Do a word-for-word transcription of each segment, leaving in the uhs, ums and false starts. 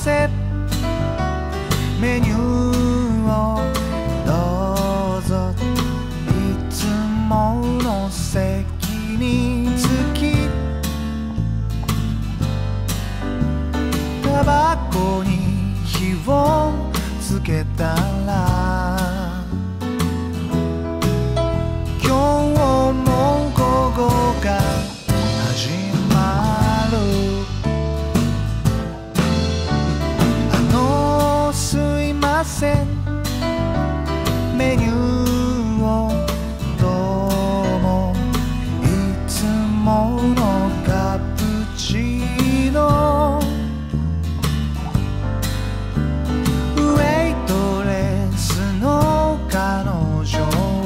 せメニューをどうぞいつもの席につきタバコに火をつけたら今日も午後が始まるあのすいませんメニューをどうもいつものカプチーノウェイトレスの彼女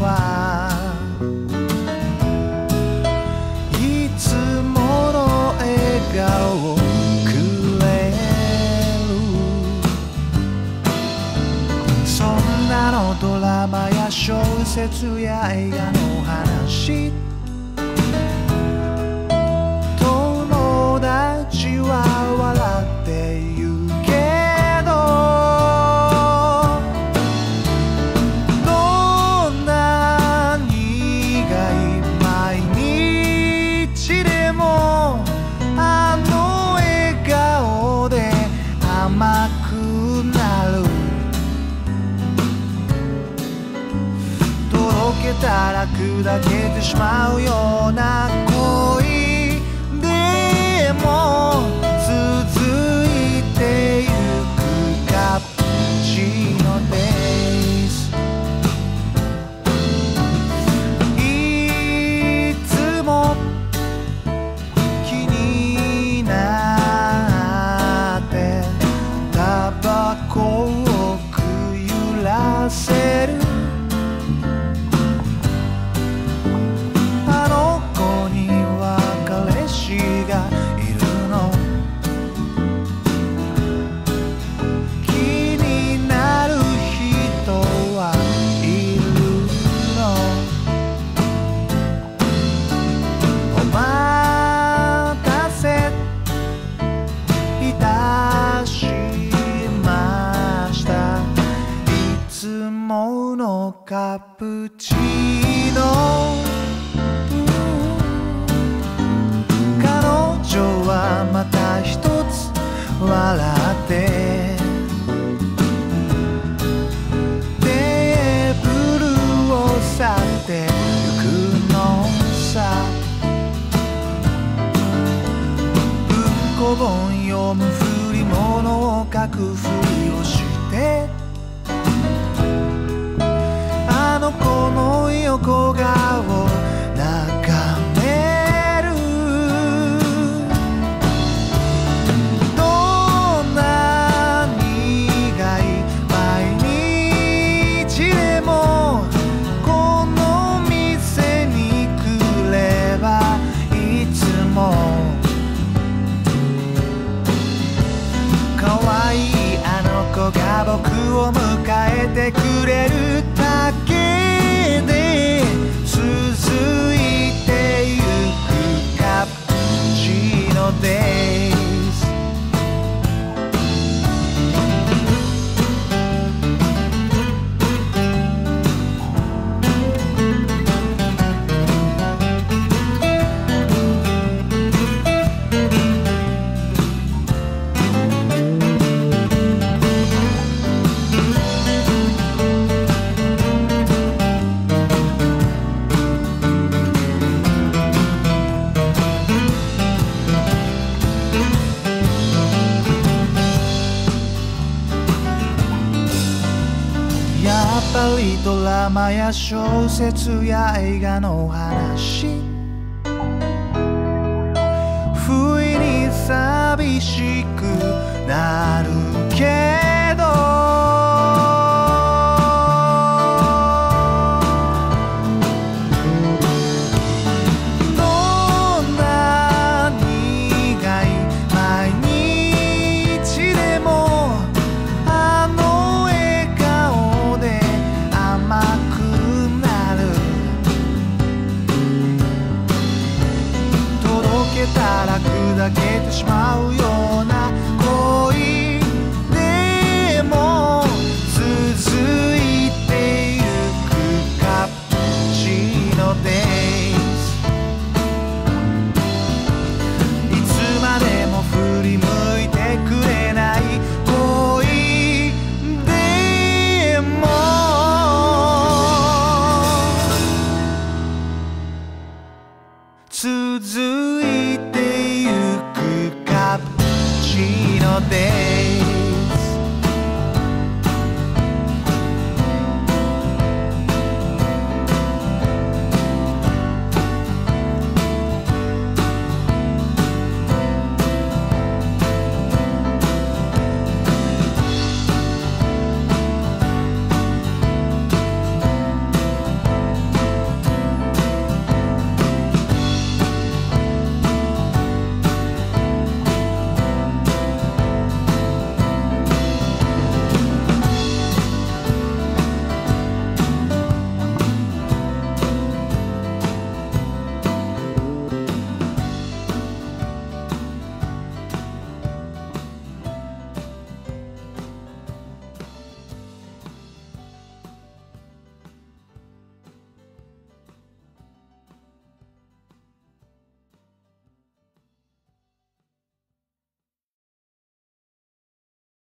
はいつもの笑顔をくれるそんなのドラマや小説や映画の話友達は笑って言うけどどんな苦い毎日でもあの笑顔で甘くなるとろけたら砕けてしまうような恋でも続いてゆくカプチーノですいつも気になってタバコをくゆらせるあの子には彼氏がいるの気になる人はいるのお待たせいたしましたいつものカプチーノ彼女はまた一つ笑ってテーブルを去ってゆくのさ文庫本読むふり物を書くふりをしてあの子の横顔を眺めるどんな苦い毎日でもこの店に来ればいつも可愛いあの子が僕を迎えてくれるだけで続いてゆくカプチーノですやっぱりドラマや小説や映画の話不意に寂しくなるけどどんな苦い毎日でもあの笑顔で甘くなる届けたら砕けてしまうような恋で